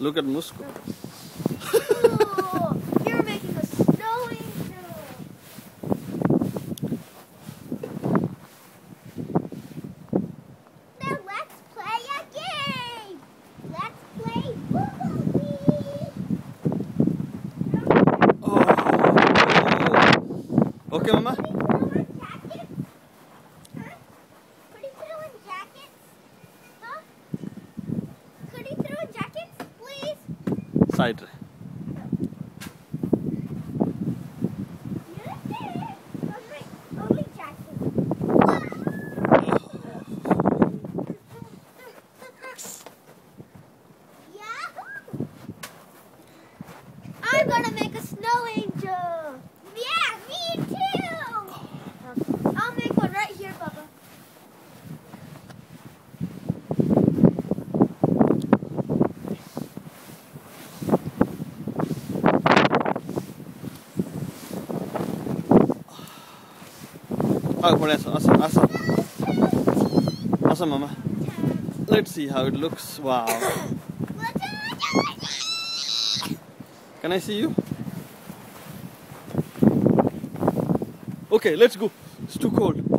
Look at Musko. Ooh, you're making a snow angel. Now let's play a game. Let's play Bumblebee. Oh. Okay, Mama. Could he throw on jackets? Huh? Could he throw on jackets? Huh? Could he throw on jackets, please? Side. Only jackets. Yahoo! I'm gonna make a snow angel. Yeah, me too. I'll make one right here, Bubba. Oh, awesome, Mama. Let's see how it looks. Wow. Can I see you? Okay, let's go. It's too cold.